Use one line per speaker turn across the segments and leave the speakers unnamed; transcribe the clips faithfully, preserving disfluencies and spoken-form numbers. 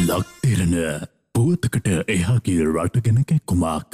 ලක්තිරණ පුවතකට එහාගේ රටගෙන කැක්කුමක්.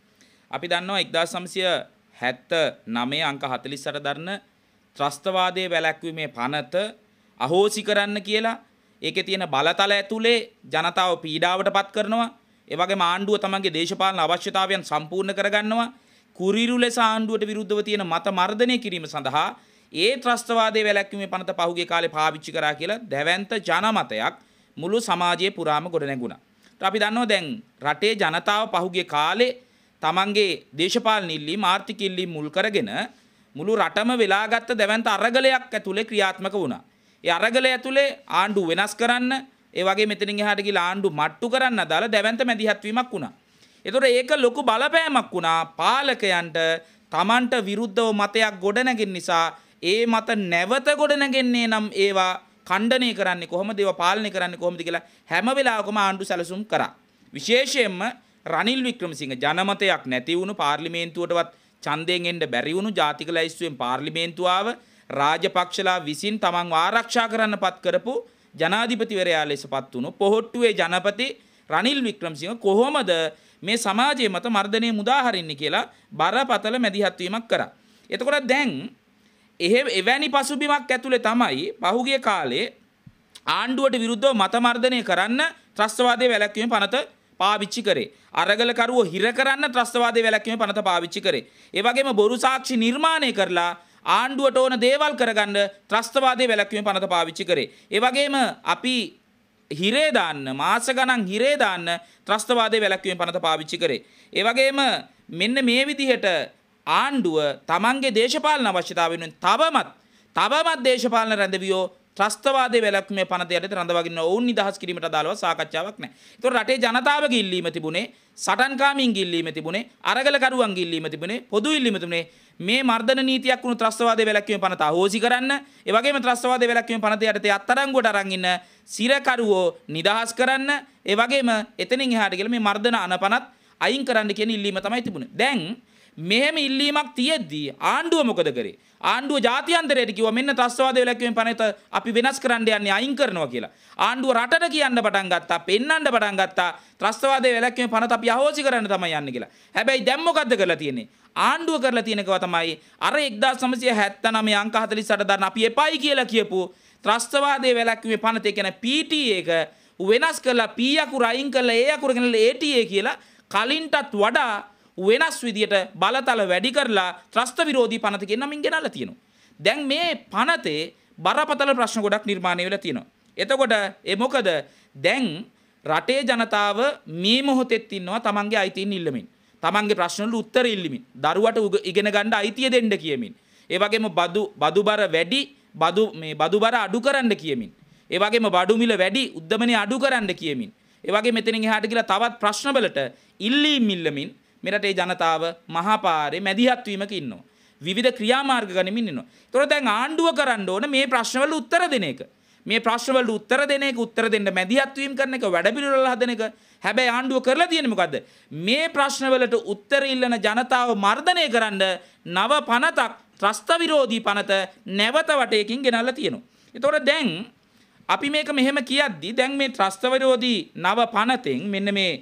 අපි දන්නවා එක්දාස් නවසිය හැත්ත නවය අංක හතළිස් අට දරන ත්‍රස්තවාදයේ වැළැක්වීමේ පනත අහෝසි කරන්න කියලා ඒකේ තියෙන බලතල ඇතුලේ ජනතාව පීඩාවට පත් කරනවා. ඒ වගේම ආණ්ඩුව තමන්ගේ දේශපාලන අවශ්‍යතාවයන් සම්පූර්ණ කරගන්නවා. කුරිරු ලෙස ආණ්ඩුවට විරුද්ධව තියෙන මත මර්ධනය කිරීම සඳහා ඒ ත්‍රස්තවාදයේ වැළැක්වීමේ පනත පහුගිය කාලේ පාවිච්චි කරා කියලා දැවැන්ත ජනමතයක් මුළු සමාජයේ පුරාම ගොඩ නැගුණා. අපි දන්නවා දැන් රටේ ජනතාව පහුගිය කාලේ තමන්ගේ දේශපාලන ඉල්ලීම් ආර්ථික ඉල්ලීම් මුල් කරගෙන මුළු රටම වෙලාගත් දැවැන්ත අරගලයක් ඇතුලේ ක්‍රියාත්මක වුණා. ඒ අරගලය ඇතුලේ ආණ්ඩු වෙනස් කරන්න, ඒ වගේ මෙතනින් එහාට ගිහලා ආණ්ඩු මට්ටු කරන්න දාලා දැවැන්ත මැදිහත් වීමක් වුණා. ඒතකොට ඒක ලොකු බලපෑමක් වුණා පාලකයන්ට තමන්ට විරුද්ධව මතයක් ගොඩනැගෙන නිසා ඒ මත නැවත ගොඩනැගෙන්නේ නම් ඒවා ඛණ්ඩනය කරන්නේ කොහොමද, ඒවා පාලනය කරන්නේ කොහොමද කියලා හැම වෙලාවකම ආණ්ඩු සැලසුම් කරා. විශේෂයෙන්ම රනිල් වික්‍රමසිංහ ජනමතයක් නැති වුණු පාර්ලිමේන්තුවටවත් ඡන්දයෙන් එන්න බැරි වුණු ජාතික ලැයිස්තුවෙන් පාර්ලිමේන්තුවාව රාජපක්ෂලා විසින් තමන්ව ආරක්ෂා කරන්න පත් කරපු ජනාධිපතිවරයා ලෙසපත් වුණු පොහොට්ටුවේ ජනපති රනිල් වික්‍රමසිංහ කොහොමද මේ සමාජයේ මත මර්ධනය මුදා හරින්නේ කියලා බරපතල මැදිහත් වීමක් කරා. එතකොට දැන් එහෙ එවැනි පසුබිමක් ඇතුලේ තමයි පහුගිය කාලේ ආණ්ඩුවට විරුද්ධව මත මර්ධනය කරන්න ත්‍රස්තවාදයේ වැළැක්වීමේ පනත පාවිච්චි කරේ. අරගලකරුවෝ හිර කරන්න ත්‍රස්තවාදයේ වැළැක්වීමේ පනත පාවිච්චි කරේ. ඒ වගේම බොරු සාක්ෂි නිර්මාණය කරලා ආණ්ඩුවට ඕන දේවල් කරගන්න ත්‍රස්තවාදයේ වැළැක්වීමේ පනත පාවිච්චි කරේ. ඒ වගේම අපි හිරේ දාන්න මාස ගණන් හිරේ දාන්න ත්‍රස්තවාදයේ වැළැක්වීමේ පනත පාවිච්චි කරේ. ඒ වගේම මෙන්න මේ විදිහට ආණ්ඩුව තමන්ගේ දේශපාලන අවශ්‍යතාවය වෙනුවෙන් තවමත් තවමත් දේශපාලන රැඳවියෝ ත්‍රස්තවාදයේ වැළැක්වීමේ පනත යටතේ රඳවාගෙන ඔවුන් නිදහස් කිරීමට අදාළව සාකච්ඡාවක් නැහැ. ඒතකොට රටේ ජනතාවගේ ඉල්ලීම තිබුණේ, සටන්කාමීන්ගේ ඉල්ලීම තිබුණේ, අරගලකරුවන්ගේ ඉල්ලීම තිබුණේ, පොදු ඉල්ලීම තිබුණේ මේ මර්ධන නීතියක් වුණු ත්‍රස්තවාදයේ වැළැක්වීමේ පනත අහෝසි කරන්න. ඒ වගේම ත්‍රස්තවාදයේ වැළැක්වීමේ පනත යටතේ අත්අඩංගුවට අරන් ඉන්න සිරකරුවෝ නිදහස් කරන්න. ඒ වගේම එතනින් එහාට ගිහලා මේ මර්ධන අනපනත් අයින් කරන්න කියන ඉල්ලීම තමයි තිබුණේ. දැන් මෙහෙම ඉල්ලීමක් තියෙද්දී ආණ්ඩුව මොකද කරේ? ආණ්ඩුව ජාත්‍යන්තරයට කිව්වා මෙන්න ත්‍රස්තවාදයේ වැළැක්වීමේ පනත අපි වෙනස් කරන්න යන්නේ අයින් කරනවා කියලා. ආණ්ඩුව රටට කියන්න පටන් ගත්තා, පෙන්නන්න පටන් ගත්තා ත්‍රස්තවාදයේ වැළැක්වීමේ පනත අපි අහෝසි කරන්න තමයි යන්නේ කියලා. හැබැයි දැන් මොකද්ද කරලා තියෙන්නේ? ආණ්ඩුව කරලා තියෙනකව තමයි අර එක්දාස් නවසිය හැත්ත නවය අංක හතළිස් අට දරන අපි එපයි කියලා කියපු ත්‍රස්තවාදයේ වැළැක්වීමේ පනත කියන පී ටී එක වෙනස් කරලා පී අකුර අයින් කරලා ඒ අකුර ගෙනල්ලා ඒ ටී ඒ කියලා කලින්ටත් වඩා වෙනස් විදියට බලතල වැඩි කරලා ත්‍රස්ත විරෝධී පනත කියන නමින් ගෙනල්ලා තියෙනවා. දැන් මේ පනතේ බරපතල ප්‍රශ්න ගොඩක් නිර්මාණය වෙලා තියෙනවා. එතකොට ඒ මොකද දැන් රටේ ජනතාව මේ මොහොතෙත් ඉන්නවා තමන්ගේ අයිතීන් ඉල්ලමින්, තමන්ගේ ප්‍රශ්න වලට උත්තර ඉල්ලමින්, දරුවට ඉගෙන ගන්න අයිතිය දෙන්න කියමින්, ඒ වගේම බදු බදුබර වැඩි බදු මේ බදුබර අඩු කරන්න කියමින්, ඒ වගේම බඩු මිල වැඩි උද්දමනය අඩු කරන්න කියමින්, ඒ වගේ මෙතනින් එහාට ගිහලා තවත් ප්‍රශ්න වලට ඉල්ලීම් ඉල්ලමින් මේ රටේ ජනතාව මහපාරේ මැදිහත් වීමක ඉන්නවා. විවිධ ක්‍රියාමාර්ග ගනිමින් ඉන්නවා. ඒතකොට දැන් ආණ්ඩුව කරන්න ඕන මේ ප්‍රශ්න වලට උත්තර දෙන එක. මේ ප්‍රශ්න වලට උත්තර දෙන එක, උත්තර දෙන්න මැදිහත් වීම කරන එක, වැඩපිළිවෙළ හදන එක. හැබැයි ආණ්ඩුව කරලා තියෙන්නේ මොකද්ද? මේ ප්‍රශ්න වලට උත්තර ඉල්ලන ජනතාව මර්ධනය කරන්න නව පනතක්, ත්‍රස්ත විරෝධී පනත නැවත වටේකින් ගෙනල්ලා තියෙනවා. ඒතකොට දැන් අපි මේක මෙහෙම කියද්දි දැන් මේ ත්‍රස්ත විරෝධී නව පනතෙන් මෙන්න මේ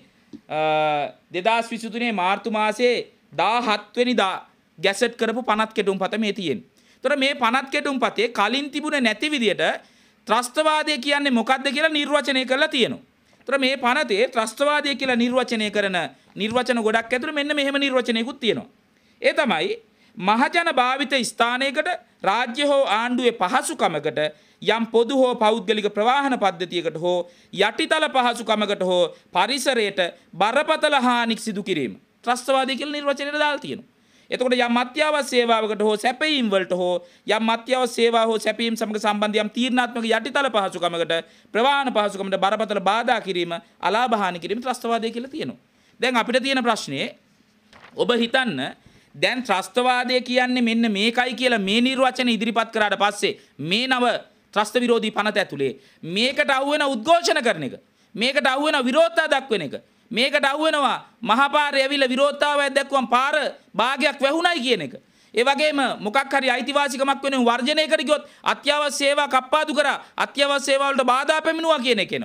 දෙදාස් විසි තුනේ මාර්තු මාසයේ දාහත් වෙනිදා ගැසට් කරපු පනත් කෙටුම්පත මේ තියෙන්නේ. ඒතර මේ පනත් කෙටුම්පතේ කලින් තිබුණේ නැති විදියට ත්‍රස්තවාදය කියන්නේ මොකක්ද කියලා නිර්වචනය කරලා තියෙනවා. ඒතර මේ පනතේ ත්‍රස්තවාදය කියලා නිර්වචනය කරන නිර්වචන ගොඩක් ඇතුළේ මෙන්න මෙහෙම නිර්වචනයකුත් තියෙනවා. ඒ තමයි මහජන භාවිත ස්ථානයකට රාජ්‍ය හෝ ආණ්ඩුවේ පහසුකමකට යම් පොදු හෝ පෞද්ගලික ප්‍රවාහන පද්ධතියකට හෝ යටිතල පහසුකමකට හෝ පරිසරයට බරපතල හානික් සිදු කිරීම ත්‍රස්තවාදී කියලා නිර්වචනයට දාලා තියෙනවා. එතකොට යම් අත්‍යවශ්‍ය සේවාවකට හෝ සැපයීම් වලට හෝ යම් අත්‍යවශ්‍ය සේවා හෝ සැපයීම් සමග සම්බන්ධ යම් තීරණාත්මක යටිතල පහසුකමකට ප්‍රවාහන පහසුකමකට බරපතල බාධා කිරීම, අලාභ හානි කිරීම ත්‍රස්තවාදී කියලා තියෙනවා. දැන් අපිට තියෙන ප්‍රශ්නේ ඔබ හිතන්න දැන් ත්‍රස්තවාදය කියන්නේ මෙන්න මේකයි කියලා මේ නිර්වචන ඉදිරිපත් කරාට පස්සේ මේ නව ත්‍රස්ත විරෝධී පනත ඇතුලේ මේකට අහුවෙන උද්ඝෝෂණ කරන එක, මේකට අහුවෙන විරෝධතා දක්වන එක, මේකට අහුවෙනවා මහපාරේ ඇවිල්ලා විරෝධතාවයක් දක්වම් පාර භාගයක් වැහුණයි කියන එක. ඒ වගේම මොකක් හරි අයිතිවාසිකමක් වෙනුවෙන් වර්ජනය කර ගියොත් අත්‍යවශ්‍ය සේවා කප්පාදු කරා අත්‍යවශ්‍ය සේවා වලට බාධා පැමිණුවා කියන එක එනවා.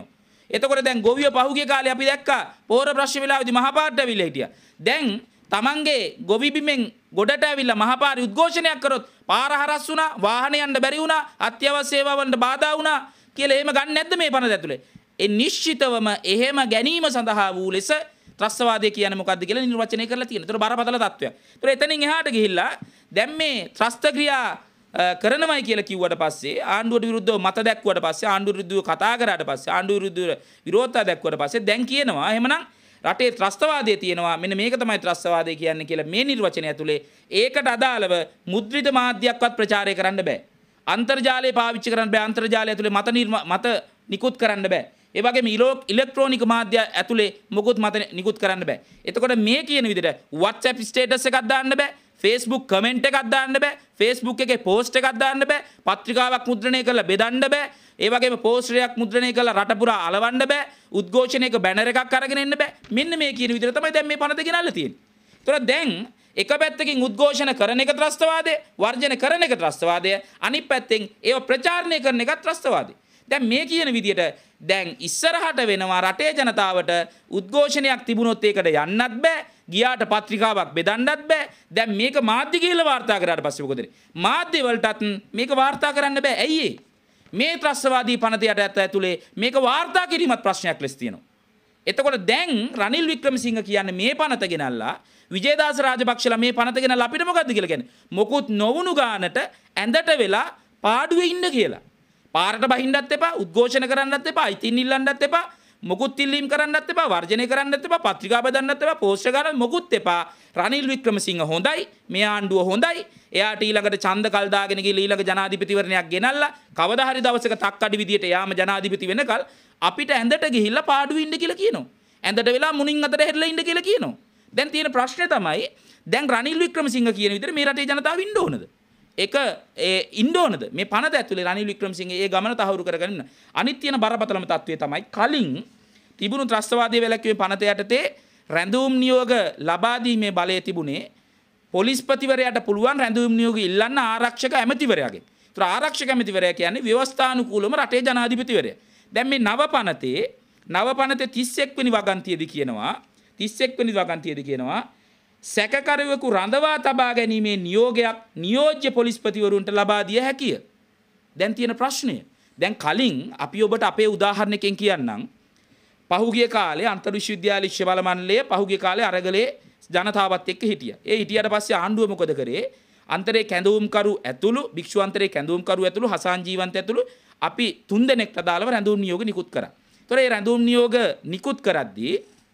එතකොට දැන් ගොවිය පහුගිය කාලේ අපි දැක්කා පොහොර ප්‍රශ්න වෙලාවේදී මහපාරට ඇවිල්ලා හිටියා. දැන් තමන්ගේ ගොවි බිමෙන් ගොඩට ඇවිල්ලා මහපාරි උද්ඝෝෂණයක් කරොත් පාර හරස් වුණා, වාහන යන්න බැරි වුණා, අත්‍යවශ්‍ය සේවාවන්ට බාධා වුණා කියලා එහෙම ගන්න නැද්ද මේ පනත ඇතුලේ? ඒ නිශ්චිතවම එහෙම ගැනීම සඳහා වූ ලෙස ත්‍රස්තවාදය කියන්නේ මොකක්ද කියලා නිර්වචනය කරලා තියෙනවා. ඒතර බරපතල තත්ත්වයක්. ඒතර එතනින් එහාට ගිහිල්ලා දැන් මේ ත්‍රස්ත ක්‍රියා කරනවයි කියලා කිව්වට පස්සේ ආණ්ඩුවට විරුද්ධව මත දැක්වුවට පස්සේ ආණ්ඩුවට විරුද්ධව කතා කරාට පස්සේ ආණ්ඩුවට විරුද්ධව විරෝධතා දැක්වුවට පස්සේ දැන් කියනවා එහෙමනම් රටේ ත්‍රස්තවාදය තියෙනවා මෙන්න මේක තමයි ත්‍රස්තවාදය කියන්නේ කියලා මේ නිර්වචනය ඇතුලේ ඒකට අදාළව මුද්‍රිත මාධ්‍යයක්වත් ප්‍රචාරය කරන්න බෑ. අන්තර්ජාලය පාවිච්චි කරන්න බෑ. අන්තර්ජාලය ඇතුලේ මත මත නිකුත් කරන්න බෑ. ඒ වගේම ඉලෙක්ට්‍රොනික මාධ්‍ය ඇතුලේ මොකුත් මත නිකුත් කරන්න බෑ. එතකොට මේ කියන විදිහට WhatsApp ස්ටේටස් එකක් දාන්න බෑ. Facebook කමෙන්ට් එකක් දාන්න බෑ. Facebook එකේ පෝස්ට් එකක් දාන්න බෑ. පත්‍රිකාවක් මුද්‍රණය කරලා බෙදන්න බෑ. ඒ වගේම පෝස්ටරයක් මුද්‍රණය කරලා රට පුරා අලවන්න බෑ. උද්ඝෝෂණයක බැනර් එකක් අරගෙන එන්න බෑ. මෙන්න මේ කියන විදිහට තමයි දැන් මේ පනත ගෙනල්ලා තියෙන්නේ. ඒතර දැන් එක පැත්තකින් උද්ඝෝෂණ කරන එක ත්‍රස්තවාදය, වර්ජන කරන එක ත්‍රස්තවාදය, අනිත් පැත්තෙන් ඒව ප්‍රචාරණය කරන එක ත්‍රස්තවාදය. දැන් මේ කියන විදිහට දැන් ඉස්සරහට වෙනවා රටේ ජනතාවට උද්ඝෝෂණයක් තිබුණොත් ඒකට යන්නත් බෑ. ගියාට පත්‍රිකාවක් බෙදන්නත් බෑ. දැන් මේක මාධ්‍ය කියලා වාර්තා කරාට පස්සේ මොකද වෙන්නේ? මාධ්‍ය වලටත් මේක වාර්තා කරන්න බෑ. ඇයි ඒ? මේ ත්‍රස්තවාදී පනතයට ඇතුලේ මේක වාර්තා කිරීමත් ප්‍රශ්නයක් ලෙස තියෙනවා. එතකොට දැන් රනිල් වික්‍රමසිංහ කියන්නේ මේ පනත ගෙනල්ලා විජේදාස රාජපක්ෂලා මේ පනත ගෙනල්ලා අපිට මොකද්ද කියලා කියන්නේ? මොකුත් නොවුණු ගානට ඇඳට වෙලා පාඩුවේ ඉන්න කියලා. පාරට බහින්නත් එපා, උද්ඝෝෂණ කරන්නත් එපා, අයිතින් ඉල්ලන්නත් එපා, මොකුත් ඉල්ලීම් කරන්නත් එපා, වර්ජනය කරන්නත් එපා, පත්‍රිකා බදන්නත් එපා, පෝස්ට් ගන්නත් මොකුත් එපා. රනිල් වික්‍රමසිංහ හොඳයි, මේ ආණ්ඩුව හොඳයි. එයාට ඊළඟට ඡන්ද කල් දාගෙන ගිහලා ඊළඟ ජනාධිපතිවරණයක් ගෙනල්ලා කවදා හරි දවසක තක්කඩි විදියට යාම ජනාධිපති වෙනකල් අපිට ඇඳට ගිහිල්ලා පාඩුවේ ඉන්න කියලා කියනවා. ඇඳට වෙලා මුණින් අතට හැරිලා ඉන්න කියලා කියනවා. දැන් තියෙන ප්‍රශ්නේ තමයි දැන් රනිල් වික්‍රමසිංහ කියන විදිහට මේ රටේ ජනතාව ඉන්න ඕනද? එක ඒ ඉන්න ඕනද? මේ පනත ඇතුලේ රනිල් වික්‍රමසිංහ ඒ ගමන තහවුරු කරගන්න. අනිත් තියෙන බරපතලම තත්ත්වය තමයි කලින් තිබුණු ත්‍රස්තවාදී වැළැක්වීමේ පනත යටතේ රැඳවුම් නියෝග ලබා දීමේ බලය තිබුණේ පොලිස්පතිවරයාට පුළුවන් රැඳවුම් නියෝග ඉල්ලන්න ආරක්ෂක ඇමතිවරයාගෙන්. ඒතර ආරක්ෂක ඇමතිවරයා කියන්නේ ව්‍යවස්ථානුකූලවම රටේ ජනාධිපතිවරයා. දැන් මේ නව පනතේ නව පනතේ තිස් එක් වෙනි වගන්තියේදී කියනවා තිස් එක් වෙනි වගන්තියේදී කියනවා සැකකරුවෙකු රඳවා තබා ගැනීමේ නියෝගයක් නියෝජ්‍ය පොලිස්පතිවරුන්ට ලබා දිය හැකිය. දැන් තියෙන ප්‍රශ්නය. දැන් කලින් අපි ඔබට අපේ උදාහරණයකින් කියන්නම්. පහුගිය කාලේ අන්තර් විශ්වවිද්‍යාල ශිෂ්‍ය බල මණ්ඩලය පහුගිය කාලේ අරගලේ ජනතාවත් එක්ක හිටියා. ඒ හිටියට පස්සේ ආණ්ඩුව මොකද කරේ? අන්තරේ කැඳවුම්කරු ඇතුළු භික්ෂු අන්තරේ කැඳවුම්කරු ඇතුළු හසාන් ජීවන්ත ඇතුළු අපි තුන් දෙනෙක්ට දාලව රැඳවුම් නියෝග නිකුත් කරා. ඒතොර ඒ රැඳවුම් නියෝග නිකුත් කරද්දී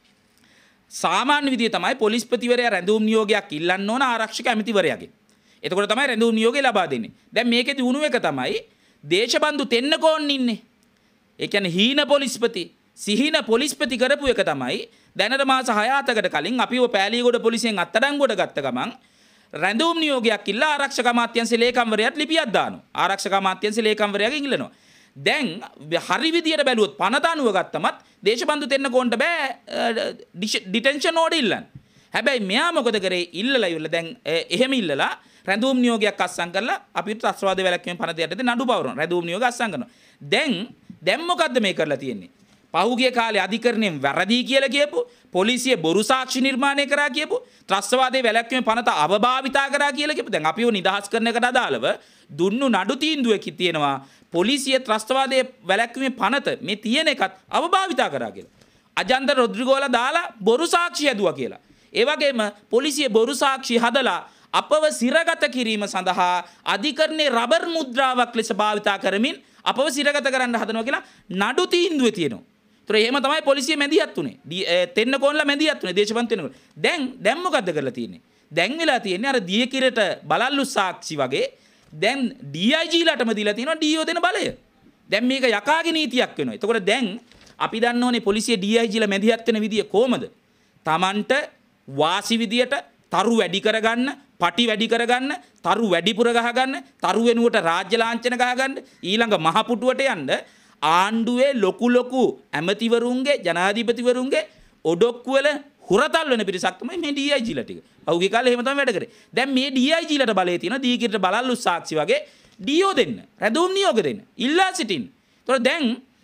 සාමාන්‍ය විදිය තමයි පොලිස්පතිවරයා රැඳවුම් නියෝගයක් ඉල්ලන්න ඕන ආරක්ෂක ඇමතිවරයාගෙන්. එතකොට තමයි රැඳවුම් නියෝගය ලබා දෙන්නේ. දැන් මේකෙදි වුණු එක තමයි දේශබන්දු තෙන්නකෝන් ඉන්නේ. ඒ කියන්නේ හීන පොලිස්පති සිහින පොලිස්පති කරපු එක තමයි දැනට මාස හය හතකට කලින් අපිව පෑලියගොඩ පොලිසියෙන් අත්අඩංගුවට ගත්ත ගමන් රැඳවුම් නියෝගයක් ඉල්ලා ආරක්ෂක අමාත්‍යාංශ ලේකම්වරයාට ලිපියක් දානවා. ආරක්ෂක අමාත්‍යාංශ ලේකම්වරයාගෙන් ඉල්ලනවා. දැන් හරි විදියට බැලුවොත් පනත අනුව ගත්තමත් දේශබන්දු දෙන්න කොන්ට බෑ ඩිටෙන්ෂන් ඕඩර් ඉල්ලන්න. හැබැයි මෙයා මොකද කරේ? ඉල්ලලා ඉවරලා දැන් එහෙම ඉල්ලලා රැඳවුම් නියෝගයක් අත්සන් කරලා අපිට ත්‍රස්තවාද වැළැක්වීම පනත යටතේ නඩු පවරනවා. රැඳවුම් නියෝග අත්සන් කරනවා. දැන් දැන් මොකද්ද මේ කරලා තියෙන්නේ? පහුගිය කාලේ අධිකරණයෙන් වැරදි කියලා කියපු, පොලිසිය බොරු සාක්ෂි නිර්මාණය කරා කියපු, ත්‍රස්තවාදයේ වැළැක්වීමේ පනත අවභාවිතා කරා කියලා කියපු. දැන් අපිව නිදහස් කරන එකට අදාළව දුන්නු නඩු තීන්දුවක තියෙනවා පොලිසිය ත්‍රස්තවාදයේ වැළැක්වීමේ පනත මේ තියෙන එකත් අවභාවිතා කරා කියලා. අජන්ත රොඩ්රිගෝලා දාලා බොරු සාක්ෂි හදුවා කියලා. ඒ වගේම පොලිසිය බොරු සාක්ෂි හදලා අපව සිරගත කිරීම සඳහා අධිකරණයේ රබර් මුද්‍රාවක් ලෙස භාවිතා කරමින් අපව සිරගත කරන්න හදනවා කියලා නඩු තීන්දුවේ තියෙනවා. ඒතර එහෙම තමයි පොලිසිය මැදිහත් උනේ. තෙන්න කොන්ලා මැදිහත් උනේ දේශපන්ත වෙනකොට. දැන් දැන් මොකද්ද කරලා තියෙන්නේ? දැන් වෙලා තියෙන්නේ අර දියකිරට බලල්ලු සාක්ෂි වගේ දැන් ඩී අයි ජී ලටම දීලා තියෙනවා ඩී ඕ දෙන බලය. දැන් මේක යකාගේ නීතියක් වෙනවා. එතකොට දැන් අපි දන්න ඕනේ පොලිසිය ඩී අයි ජී ලා මැදිහත් වෙන විදිය කොහමද? Tamanට වාසි විදියට තරු වැඩි කරගන්න, පටි වැඩි කරගන්න, තරු වැඩිපුර ගහගන්න, තරු වෙනුවට රාජ්‍ය ලාංඡන ගහගන්න, ඊළඟ මහ පුටුවට යන්න ආණ්ඩුවේ ලොකු ලොකු ඇමතිවරුන්ගේ ජනාධිපතිවරුන්ගේ ඔඩොක්කු වල හුරතල් වෙන පිරිසක් තමයි මේ ඩී අයි ජී ලා ටික. අවුගේ කාලේ එහෙම තමයි වැඩ කරේ. දැන් මේ ඩී අයි ජී ලාට බලය තියෙනවා දීකිරට බලල්ලු සාක්ෂි වගේ ඩී ඕ දෙන්න, රැඳවුම් නියෝග දෙන්න, ඉල්ලා සිටින්න. ඒතකොට දැන්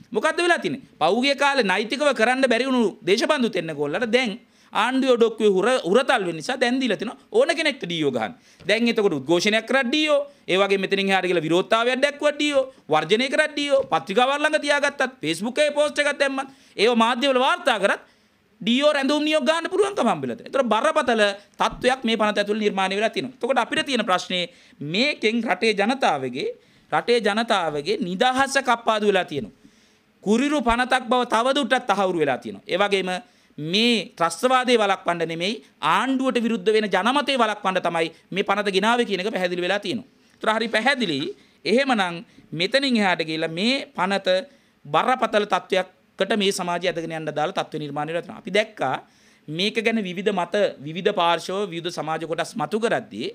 මොකද්ද වෙලා තියෙන්නේ? පෞගිය කාලේ නෛතිකව කරන්න බැරි වුණු දේශබන්දු තෙන්න ගොල්ලන්ට දැන් ආණ්ඩුව ඩොක්කුවේ හුර උරතල් වෙන නිසා දැන් දීලා තිනවා ඕන කෙනෙක්ට ඩීओ ගහන්න. දැන් එතකොට උද්ඝෝෂණයක් කරා ඩීओ. ඒ වගේ මෙතනින් එහාට ගිහලා විරෝධතාවයක් දැක්වුවා ඩීओ. වර්ජනය කරා ඩීओ. පත්‍රිකාවල් ළඟ තියාගත්තත් Facebook එකේ පෝස්ට් එකක් දැම්මත් ඒව මාධ්‍යවල වාර්තා කරත් ඩීओ රැඳුම් නියෝග ගන්න පුළුවන්කම හම්බෙලා තියෙනවා. ඒතර බරපතල තත්වයක් මේ පනත ඇතුළේ නිර්මාණය වෙලා තියෙනවා. එතකොට අපිට තියෙන ප්‍රශ්නේ මේකෙන් රටේ ජනතාවගේ රටේ ජනතාවගේ නිදහස කප්පාදු වෙලා තියෙනවා. කුරිරු පනතක් බව තවදුරටත් තහවුරු වෙලා තියෙනවා. ඒ වගේම මේ ත්‍රස්තවාදයේ වළක්වන්න නෙමෙයි ආණ්ඩුවට විරුද්ධ වෙන ජනමතයේ වළක්වන්න තමයි මේ පනත ගෙනාවේ කියන එක පැහැදිලි වෙලා තියෙනවා. ඒතර හරි පැහැදිලි. එහෙමනම් මෙතනින් එහාට ගිහලා මේ පනත බරපතල තත්වයකට මේ සමාජය අදගෙන යන්න දාලා තත්ත්ව නිර්මාණය වෙලා තියෙනවා. අපි දැක්කා මේක ගැන විවිධ මත විවිධ පාර්ශව විවිධ සමාජ කොටස් මතු කරද්දී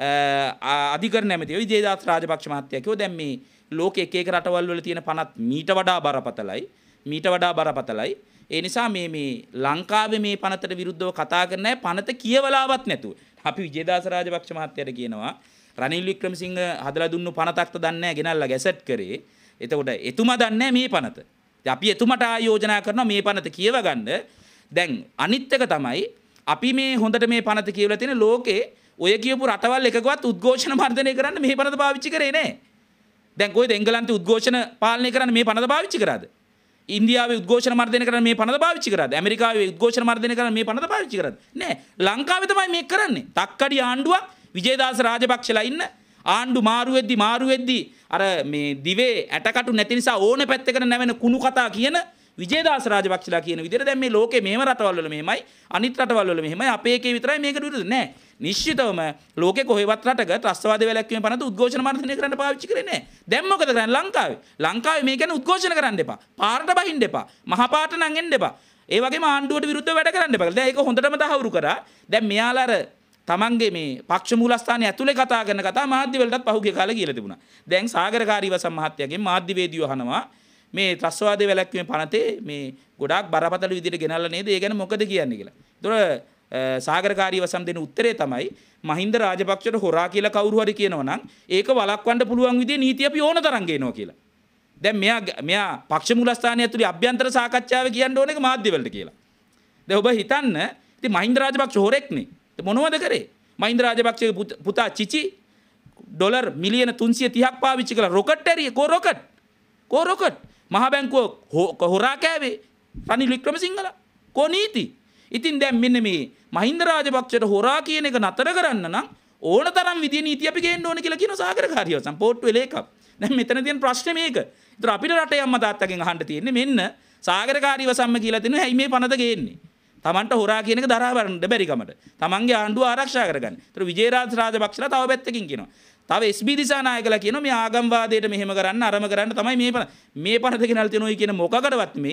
අධිකරණ නැමැතිව විජේදාස රාජපක්ෂ මහත්තයා කිව්වා දැන් මේ ලෝකයේ එක එක රටවල් වල තියෙන පනත් මීට වඩා බරපතලයි මීට වඩා බරපතලයි ඒ නිසා මේ මේ ලංකාවේ මේ පනතට විරුද්ධව කතා කරන අය පනත කියවලාවත් නැතුව අපි විජේදාස රාජපක්ෂ මහත්තයාට කියනවා රනිල් වික්‍රමසිංහ හදලා දුන්නු පනතක්ද දන්නේ නැහැ ගෙනල්ලා ගැසට් කරේ. එතකොට එතුමා දන්නේ මේ පනත. අපි එතුමට ආයෝජනා කරනවා මේ පනත කියව ගන්න. දැන් අනිත් එක තමයි අපි මේ හොඳට මේ පනත කියවලා තියෙන ලෝකේ ඔය කියපු රටවල් එකකවත් උද්ඝෝෂණ මර්ධනය කරන්න මේ පනත පාවිච්චි කරේ නැහැ. දැන් කොයිද එංගලන්තේ උද්ඝෝෂණ පාලනය කරන්න මේ පනත පාවිච්චි කරාද? ඉන්දියාවේ උද්ඝෝෂණ මර්ධනය කරන්න මේ පනත පාවිච්චි කරාද? ඇමරිකාවේ උද්ඝෝෂණ මර්ධනය කරන්න මේ පනත පාවිච්චි කරාද? නෑ. ලංකාවේ තමයි මේක කරන්නේ. තක්කඩි ආණ්ඩුවක් විජේදාස රාජපක්ෂලා ඉන්න ආණ්ඩු මාරු වෙද්දි මාරු වෙද්දි අර මේ දිවේ ඇටකටු නැති නිසා ඕන පැත්තකට නැවෙන කුණු කතා කියන විජේදාස රාජපක්ෂලා කියන විදිහට දැන් මේ ලෝකේ මෙහෙම රටවල් වල මෙහෙමයි අනිත් රටවල් වල මෙහෙමයි අපේ එකේ විතරයි මේකට විරුද්ධ නෑ. නිශ්චිතවම ලෝකේ කොහෙවත් රටක ත්‍රස්තවාදී වැළැක්වීම පනත උද්ඝෝෂණ මර්ධනය කරන්න පාවිච්චි කරේ නෑ. දැන් මොකද කරන්නේ ලංකාවේ? ලංකාවේ මේ ගැන උද්ඝෝෂණ කරන්න එපා. පාරට බහින්න එපා. මහා පාට නම් එන්න එපා. ඒ වගේම ආණ්ඩුවට විරුද්ධව වැඩ කරන්න එපා. දැන් ඒක හොඳටම දහවුරු කරා. දැන් මෙයාලා අර තමන්ගේ මේ පක්ෂ මූලස්ථානයේ ඇතුලේ කතා කරන කතා මාධ්‍ය වලටත් පහුගිය කාලේ කියලා තිබුණා. දැන් සාගරකාරී වසම් මහත්තයාගෙන් මාධ්‍යවේදියෝ අහනවා මේ ත්‍රස්තවාදයේ වැළැක්වීම පනතේ මේ ගොඩාක් බරපතල විදිහට ගෙනල්ලා නේද? ඒ ගැන මොකද කියන්නේ කියලා. ඒතොර සාගරකාරී වසම් දෙන උත්තරේ තමයි මහින්ද රාජපක්ෂට හොරා කියලා කවුරු හරි කියනවා නම් ඒක වළක්වන්න පුළුවන් විදිහේ නීති අපි ඕන තරම් ගේනවා කියලා. දැන් මෙයා මෙයා පක්ෂ මූලස්ථානය ඇතුලේ අභ්‍යන්තර සාකච්ඡාවේ කියන්න ඕන එක මාධ්‍ය වලට කියලා. දැන් ඔබ හිතන්න ඉතින් මහින්ද රාජපක්ෂ හොරෙක්නේ. මොනවද කරේ? මහින්ද රාජපක්ෂගේ පුතා චිචි ඩොලර් මිලියන තුන්සිය තිහක් පාවිච්චි කළා රොකට් ඇරියේ කෝ රොකට් කෝ රොකට් මහ බැංකුව හොරා කෑවේ රනිල් වික්‍රමසිංහලා කෝ නීති. ඉතින් දැන් මෙන්න මේ මහින්ද රාජපක්ෂට හොරා කියන එක නතර කරන්න නම් ඕන තරම් විදිය නීති අපි ගේන්න ඕන කියලා කියන සාගරකාරියව සම්පෝට්ටුවේ ලේකම්. දැන් මෙතන තියෙන ප්‍රශ්නේ මේක. ඒතර අපිට රටේ අම්මා තාත්තගෙන් අහන්න තියෙන්නේ මෙන්න සාගරකාරීව සම්ම කියලා දෙනවා ඇයි මේ පනත ගේන්නේ? තමන්ට හොරා කියන එක දරා ගන්න බැරි කමට. තමන්ගේ ආණ්ඩුව ආරක්ෂා කරගන්න. ඒතර විජේරාජ රාජපක්ෂලා තව පැත්තකින් කියනවා. තව එස් බී දිසානායකලා කියනවා මේ ආගම්වාදයට මෙහෙම කරන්න අරම කරන්න තමයි මේ පන මේ පනත ගෙනල් තියනොයි කියන මොකකටවත් මේ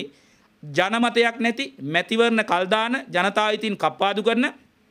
ජනමතයක් නැති මැතිවරණ කල් දාන ජනතාව අයිතීන් කප්පාදු කරන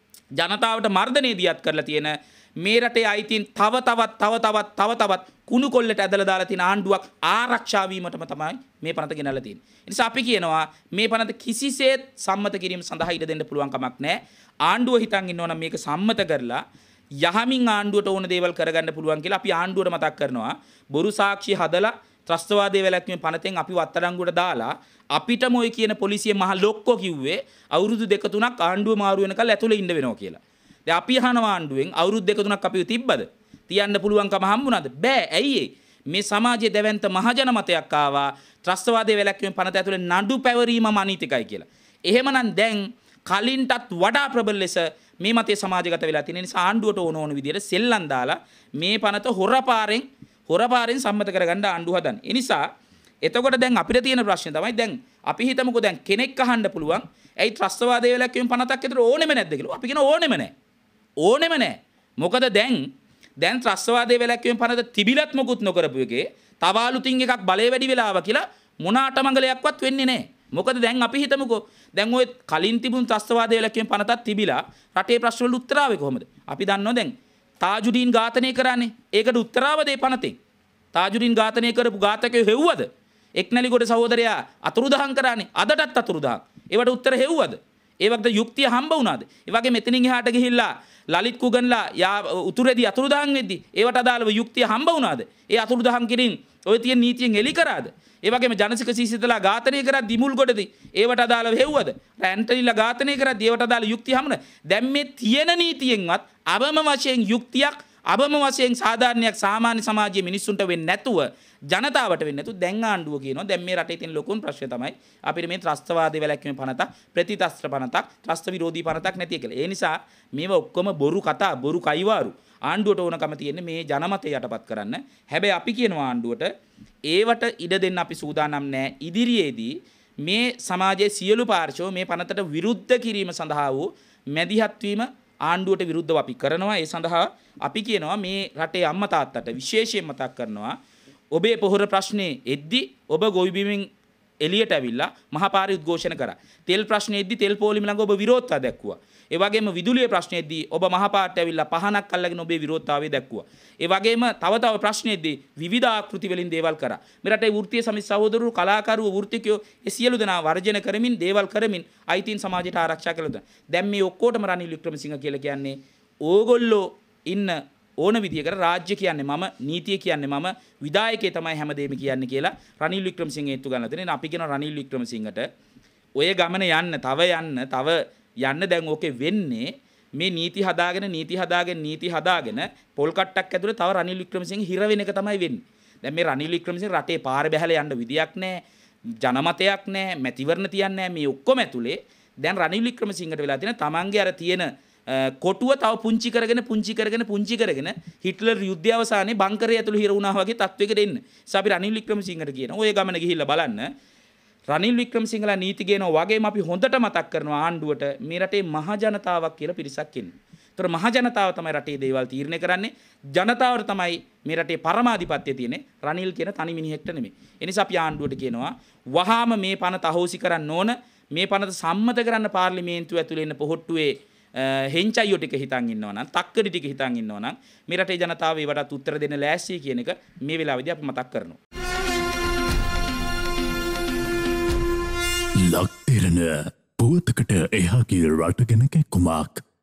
ජනතාවට මර්ධනය දියත් කරලා තියෙන මේ රටේ අයිතීන් තව තවත් තව තවත් තව තවත් කුණු කොල්ලට ඇදලා දාලා තියෙන ආණ්ඩුවක් ආරක්ෂා වීමටම තමයි මේ පනත ගෙනල්ලා තියෙන්නේ. ඒ නිසා අපි කියනවා මේ පනත කිසිසේත් සම්මත කිරීම සඳහා ඉඩ දෙන්න පුළුවන් කමක් නැහැ. ආණ්ඩුව හිතන් ඉන්නවා නම් මේක සම්මත කරලා යහමින් ආණ්ඩුවට ඕන දේවල් කරගන්න පුළුවන් කියලා අපි ආණ්ඩුවට මතක් කරනවා. බොරු සාක්ෂි හදලා ත්‍රස්තවාදයේ වැළැක්වීම පනතෙන් අපි අත්අඩංගුවට දාලා අපිටම ඔය කියන පොලිසිය මහ ලොක්කෝ කිව්වේ අවුරුදු දෙක තුනක් ආණ්ඩුව මාරු වෙනකල් ඇතුලේ ඉන්න වෙනවා කියලා. දැන් අපි අහනවා ආණ්ඩුවෙන් අවුරුදු දෙක තුනක් අපිව තිබ්බද? තියන්න පුළුවන්කම හම්බුණාද? බෑ. ඇයි මේ සමාජයේ දැවැන්ත මහජන මතයක් ආවා ත්‍රස්තවාදයේ වැළැක්වීම පනත ඇතුලේ නඩු පැවරීමම අනීතිකයි කියලා. එහෙමනම් දැන් කලින්ටත් වඩා ප්‍රබල ලෙස මේ මතේ සමාජගත වෙලා තියෙන නිසා ආණ්ඩුවට ඕන ඕන විදියට සෙල්ලම් දාලා මේ පනත හොරපාරෙන් හොරපාරෙන් සම්මත කරගන්න ආණ්ඩුව හදන. ඒ නිසා එතකොට දැන් අපිට තියෙන ප්‍රශ්නේ තමයි දැන් අපි හිතමුකෝ දැන් කෙනෙක් අහන්න පුළුවන් ඇයි ත්‍රස්තවාදයේ වැළැක්වීම පනතක් ඇතුළේ ඕනෙම නැද්ද කියලා. අපි කියන ඕනෙම නැහැ. ඕනෙම නැහැ. මොකද දැන් දැන් ත්‍රස්තවාදයේ වැළැක්වීම පනත තිබිලත් මොකුත් නොකරපු එකේ තව අලුතින් එකක් බලය වැඩි වෙලා ආවා කියලා මොන අටමංගලයක්වත් වෙන්නේ නැහැ. මොකද දැන් අපි හිතමුකෝ දැන් ඔය කලින් තිබුණු ත්‍රස්තවාදයේ වැළැක්වීම පනතක් තිබිලා රටේ ප්‍රශ්න වලට උත්තර ආවේ කොහොමද? අපි දන්නවා දැන් තාජුඩීන් ඝාතනය කරානේ. ඒකට උත්තර ආව දෙය පනතෙන්. තාජුඩීන් ඝාතනය කරපු ඝාතකයෝ හෙව්වද? එක්නැලිගොඩ සහෝදරයා අතුරුදහන් කරානේ. අදටත් අතුරුදහන්. ඒවට උත්තර හෙව්වද? ඒ වගේ යුක්තිය හම්බ වුණාද? ඒ වගේ මෙතනින් එහාට ගිහිල්ලා ලලිත් කුගන්ලා යා උතුරේදී අතුරුදහන් වෙද්දි ඒවට අදාළව යුක්තිය හම්බ වුණාද? ඒ අතුරුදහන් කිරින් ඔය තියෙන නීතියෙන් එලි කරාද? ඒ වගේම ජනසික සීසිතලා ඝාතනය කරද්දී මුල් කොටදී ඒවට අදාළව හෙව්වද? රැන්ටලිලා ඝාතනය කරද්දී ඒවට අදාළ යුක්තිය හම්බුණා. දැන් මේ තියෙන නීතියෙන්වත් අවම වශයෙන් යුක්තියක් අවම වශයෙන් සාධාරණයක් සාමාන්‍ය සමාජයේ මිනිස්සුන්ට වෙන්නේ නැතුව ජනතාවට වෙන්නේ නැතුව දැන් ආණ්ඩුව කියනවා දැන් මේ රටේ තියෙන ලොකුම ප්‍රශ්නේ තමයි අපිට මේ ත්‍රස්තවාදී වැළැක්වීමේ පනතක් ප්‍රතිත්‍රස්ත පනතක් ත්‍රස්ත විරෝධී පනතක් නැති කියලා. ඒ නිසා මේවා ඔක්කොම බොරු කතා බොරු කයිවාරු. ආණ්ඩුවට ඕනකම තියෙන්නේ මේ ජනමතය යටපත් කරන්න. හැබැයි අපි කියනවා ආණ්ඩුවට ඒවට ඉඩ දෙන්න අපි සූදානම් නැහැ. ඉදිරියේදී මේ සමාජයේ සියලු පාර්ශ්ව මේ පනතට විරුද්ධ කිරීම සඳහා වූ මැදිහත් වීම ආණ්ඩුවට විරුද්ධව අපි කරනවා. ඒ සඳහා අපි කියනවා මේ රටේ අම්මා තාත්තට විශේෂයෙන් මතක් කරනවා ඔබේ පොහොර ප්‍රශ්නේ එද්දි ඔබ ගොවි බිමින් එළියට ඇවිල්ලා මහපාරි උද්ඝෝෂණ කරා. තෙල් ප්‍රශ්නේ එද්දි තෙල් පොලිම ළඟ ඔබ විරෝධතා දැක්වුවා. ඒ වගේම විදුලිය ප්‍රශ්නේදී ඔබ මහපාරට ඇවිල්ලා පහනක් අල්ලගෙන ඔබේ විරෝධතාවය දැක්වුවා. ඒ වගේම තව තව ප්‍රශ්නේදී විවිධ ආකෘති වලින් දේවල් කරා. මේ රටේ වෘත්තීය සමිති සහෝදරවරු කලාකරුවෝ වෘත්තිකයෝ ඒ සියලු දෙනා වර්ජන කරමින් දේවල් කරමින් අයිතීන් සමාජයට ආරක්ෂා කළා. දැන් මේ ඔක්කොටම රනිල් වික්‍රමසිංහ කියලා කියන්නේ ඕගොල්ලෝ ඉන්න ඕන විදියකට රාජ්‍ය කියන්නේ මම නීතිය කියන්නේ මම විධායකේ තමයි හැමදේම කියන්නේ කියලා රනිල් වික්‍රමසිංහ හේතු ගන්නලා තියෙනවා. අපි කියන රනිල් වික්‍රමසිංහට ඔය ගමන යන්න තව යන්න තව යන්න දැන් ඕකේ වෙන්නේ මේ නීති හදාගෙන නීති හදාගෙන නීති හදාගෙන පොල් කට්ටක් ඇතුලේ තව රනිල් වික්‍රමසිංහ හිර වෙන එක තමයි වෙන්නේ. දැන් මේ රනිල් වික්‍රමසිංහ රටේ පාර බැහැලා යන්න විදියක් නැහැ. ජනමතයක් නැහැ. මැතිවරණ තියන්නේ නැහැ. මේ ඔක්කොම ඇතුලේ දැන් රනිල් වික්‍රමසිංහට වෙලා තියෙන තමන්ගේ අර තියෙන කොටුව තව පුංචි කරගෙන පුංචි කරගෙන පුංචි කරගෙන හිට්ලර් යුද්ධය අවසානයේ බංකරය ඇතුළේ හිර වුණා වගේ තත්වයකට එන්න. ඒස අපි රනිල් වික්‍රමසිංහට කියනවා ඔය ගමන ගිහිල්ලා බලන්න. රනිල් වික්‍රමසිංහලා නීති ගේනවා වගේම අපි හොඳට මතක් කරනවා ආණ්ඩුවට මේ රටේ මහ ජනතාවක් කියලා පිරිසක් ඉන්නේ. ඒතර මහ ජනතාව තමයි රටේ දේවල් තීරණය කරන්නේ. ජනතාවට තමයි මේ රටේ පරමාධිපත්‍යය තියෙන්නේ. රනිල් කියන තනි මිනිහෙක්ට නෙමෙයි. ඒ නිසා අපි ආණ්ඩුවට කියනවා වහාම මේ පනත අහෝසි කරන්න ඕන. මේ පනත සම්මත කරන්න පාර්ලිමේන්තුව ඇතුලේ ඉන්න පොහොට්ටුවේ හෙන්චයියෝ ටික හිතන් ඉන්නවා නම් තක්කඩි ටික හිතන් ඉන්නවා නම් මේ රටේ ජනතාව ඒවට උත්තර දෙන්න ලෑස්ති කියන එක මේ වෙලාවේදී අපි මතක් කරනවා.
ලක්තිරණ පුවතකට එහාගේ රට ගැන කැක්කුමක්